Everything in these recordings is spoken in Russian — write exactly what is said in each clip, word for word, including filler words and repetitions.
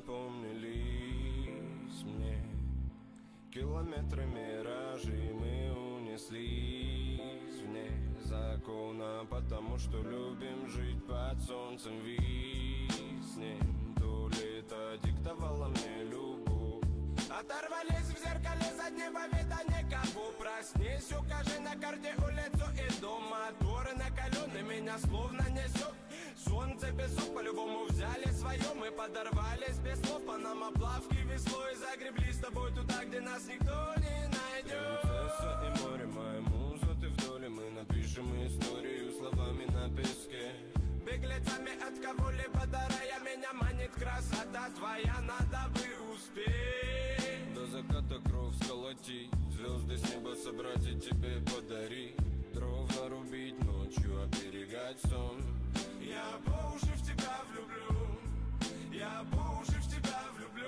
запомнились мне. Километры миражей мы унеслись вне закона, потому что любим жить под солнцем виснем. То лето диктовало мне любовь. Оторвались в зеркале заднего вида никого. Проснись, укажи на карте улицу и дом. Моторы накалены, меня словно несет. Солнце, песок, по-любому взяли свое. Мы подорвались без слов, по нам оплавки веслой. Загребли с тобой туда, где нас никто не найдет. Принцесса и море, моя муза, ты в доле. Мы напишем историю словами на песке. Беглецами от кого-либо дарая, меня манит красота твоя, надо бы успеть. До заката кровь сколотить, звезды с неба собрать и тебе подарить. Дров нарубить ночью, оберегать сон. Я по уши в тебя влюблю, я по уши в тебя влюблю,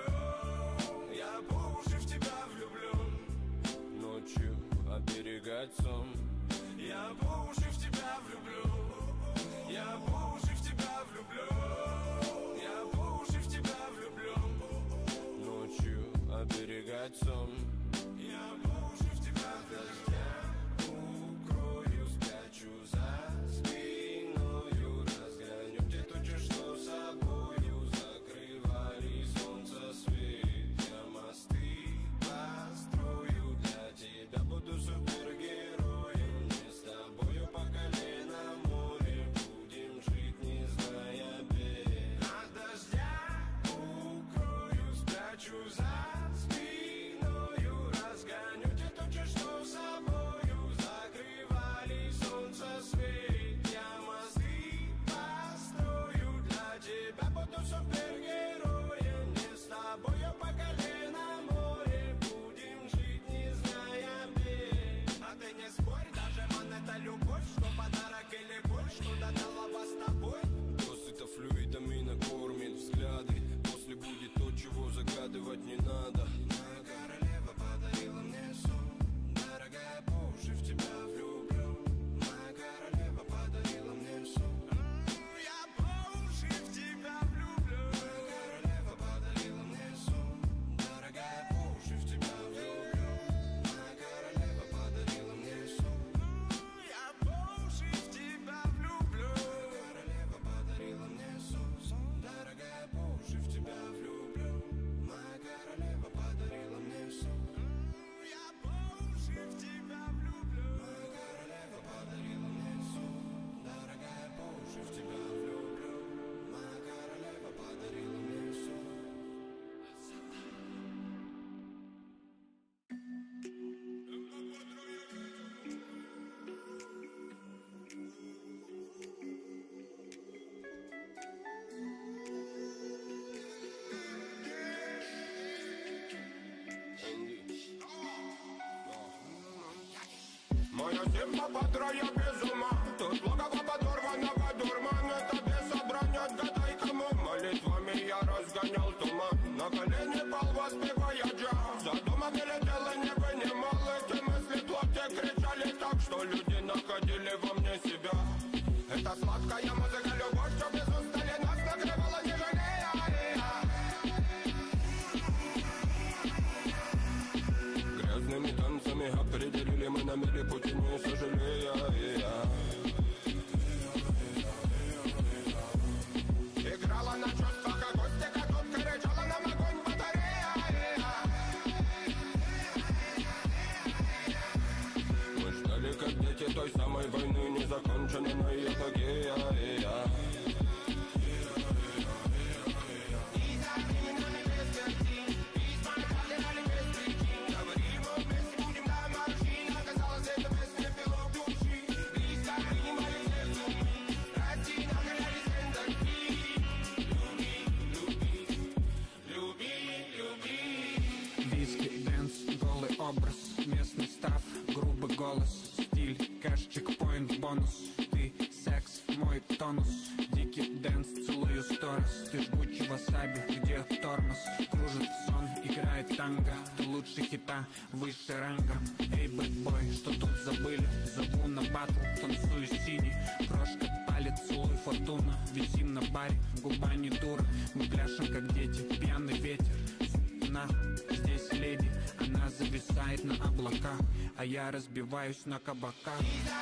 я по уши в тебя влюблю. Ночью оберегать сон. Я по уши в тебя влюблю, я по уши в тебя влюблю, я по уши в тебя влюблю. Ночью оберегать сон. Я по уши в тебя дождя укрою, спрячу за спиною, разгоню те тучи, что собою закрывали солнце свет. Я мосты построю для тебя, буду супергероем. Мы с тобою по колено в море будем жить, не зная бед. От дождя укрою, спрячу за спиною, разгоню те тучи, что собою закрывали солнце свет. Я мосты построю для тебя, буду супергероем. Мы с тобою по колено в море будем жить, не зная бед. А ты не спорь, даже монета любовь, что подарок или боль, что додала с тобой. Досыта флюидами накормит взгляды. После будет то, чего загадывать не надо. Моя королева подарила мне сон. Дорогая, по уши в тебя влюблю. Моя королева подарила мне сон. Я по уши в тебя влюблю. Моя королева подарила мне сон. Дорогая, по уши в тебя влюблю. Моя королева подарила мне сон. Я по уши в тебя влюблю. Моя королева подарила мне сон. Дорогая, по уши в тебя влюблю. Моя королева подарила мне сон. Я по уши в тебя влюблю. Моя королева подарила мне сон. Дорогая, по уши в тебя влюблю. Моя королева подарила мне сон. Моя зима бодра, я без ума. Тут логово подорванного дурман. Это без собрания, отгадай кому. Молитвами я разгонял туман. На колени пал, воспевая джаз. За домом не летел и не вынимал. Эти мысли плоти кричали так, что люди находили во мне себя. Это сладкая музыка, любовь, что без устали нас накрывала, не жалея. Грязными танцами определили мы на миле пути, не сожалея. Играла на чувствах акустика, тут кричала нам огонь батарея. Мы ждали, как дети, той самой войны, незаконченной на ее апогея. Образ, местный став, грубый голос, стиль, кэш, чекпоинт, бонус. Ты секс, мой тонус, дикий дэнс, целую сторис. Ты жгучий васаби, где тормоз? Кружит сон, играет танго. Ты лучше хита, выше ранга. Эй, бэтбой, что тут забыли? Зову на батл, танцую синий. Крошка палец, целуй фортуна, висим на баре, губа не дура. Мы пляшем, как дети, пьяный ветер. Нахуй, здесь леди, она зависает на облаках, а я разбиваюсь на кабаках.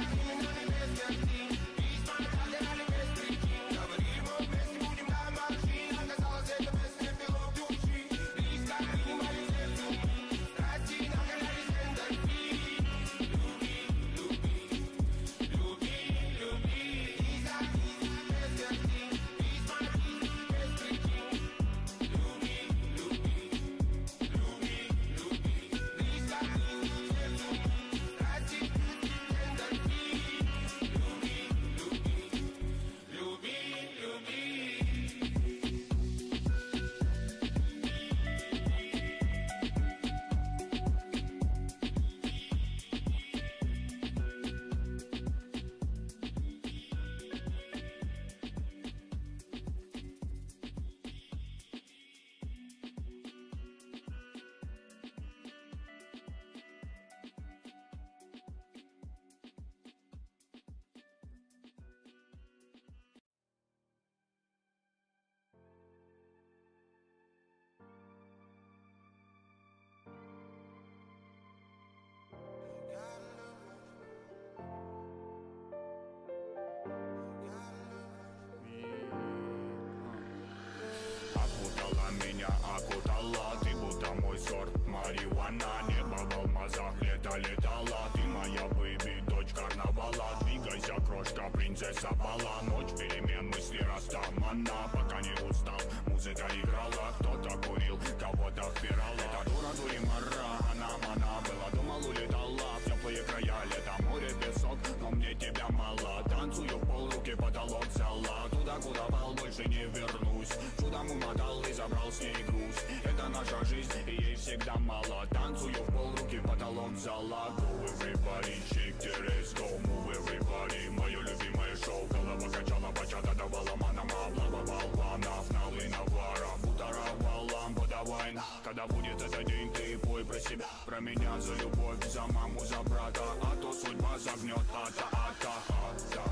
Окутала меня, окутала, ты будто мой сорт марихуана. Небо в алмазах, лето летала, ты моя бэйби, дочь карнавала. Двигайся, крошка, принцесса бала. Ночь перемен, мысли растамана. Пока не устал, музыка играла. Кто-то курил, кого-то впирала. Эта дура дуримара, она мана. Была думал, улетала в теплые края. Лето, море, песок, но мне тебя мало. Танцую в пол, руки потолок взяла. Туда, куда пал, больше не вернусь. Чудом умотал и забрал с ней груз. Это наша жизнь, и ей всегда мало. Танцую в пол, руки потолок взяла. Go everybody, shake the ass, go move everybody. Мое любимое шоу, голова качала, бачата давала манама. Облабовал банов, налы навара. Бутаровал лампа, давай. Когда будет этот день, ты пой про себя. Про меня, за любовь, за маму, за брата. А то судьба загнет, ата, ата, ата,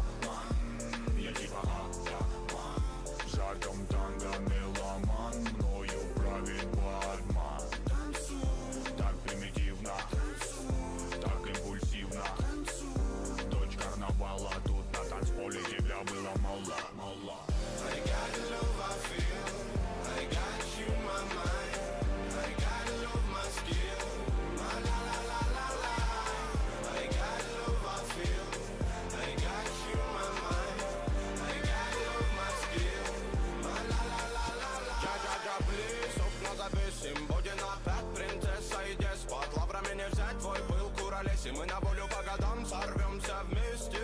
ман. Я типа ата, ман. В жарком танго меломан, мною правит Батман. Так примитивно, так импульсивно. Дочь карнавала, тут на танцполе тебя было мало, мало. I got the love I feel, I got you in my mind, I got the love my skill, my la la la la la. I got the love I feel, I got you in my mind, I got the love my skill, my la la la la la. Джа-джа-джа, плиз, окна записим, будет опять принцесса и деспот. Лаврами не взять твой пыл, куролеси, мы на волю по годам сорвемся вместе.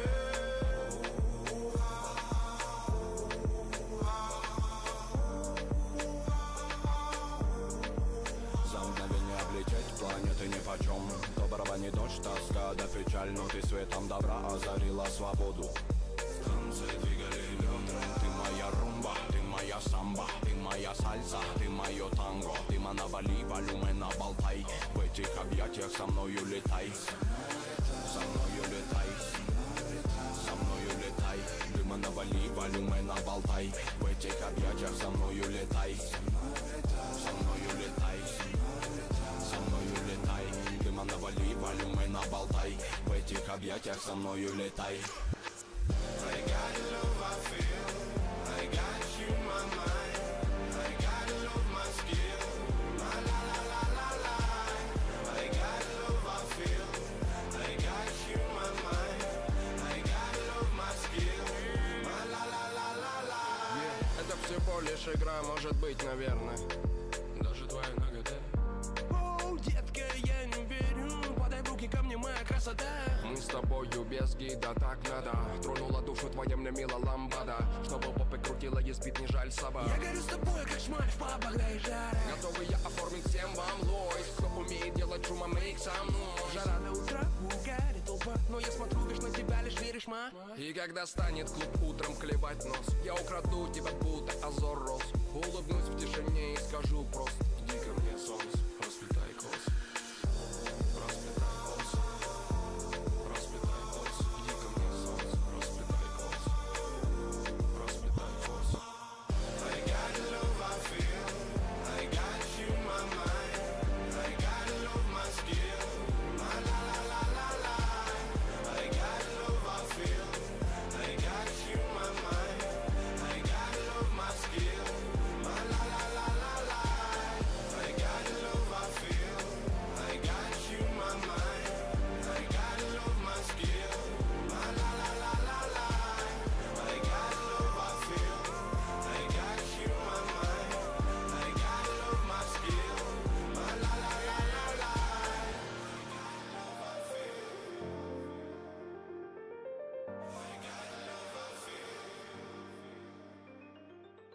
Планеты нипочем, доброго не дождь, тоска да печаль. Но ты светом добра озарила свободу. Танцы двигали бедра. Ты моя румба, ты моя самба, ты моя сальса, ты мое танго. Ты манавали, волюмена болтай. В этих объятиях со мною летай. Со мною летай. Со мною летай. Ты манавали, волюмена болтай. В этих объятиях со мною летай. Со мною летай. Со мною летай, ты навали, волюмена болтай. В этих объятиях со мною летай. I got the love I feel, I got you in my mind, I got the love my skill, my la la la la la. I got the love I feel, I got you in my mind, I got the love my skill, my la la la la la. Yeah, это всего лишь игра, может быть, наверное. Даже твоя нагота. Детка, я не верю, подай в руки ко мне, моя красота. Мы с тобою без гида, так надо. Тронула душу твоя мне мила ламбада. Чтобы попы крутила, и спит, не жаль собак. Я горю с тобой, как шмаль в пабах, да и жара. Готовы я оформить всем вам лойс. Кто умеет делать шума, мейк со мной. Жара до утра, угарит толпа. Но я смотрю лишь на тебя, лишь веришь, ма. И когда станет клуб утром клевать нос, я украду тебя, будто Азор Рос. Улыбнусь в тишине и скажу просто: иди ко мне, солнце.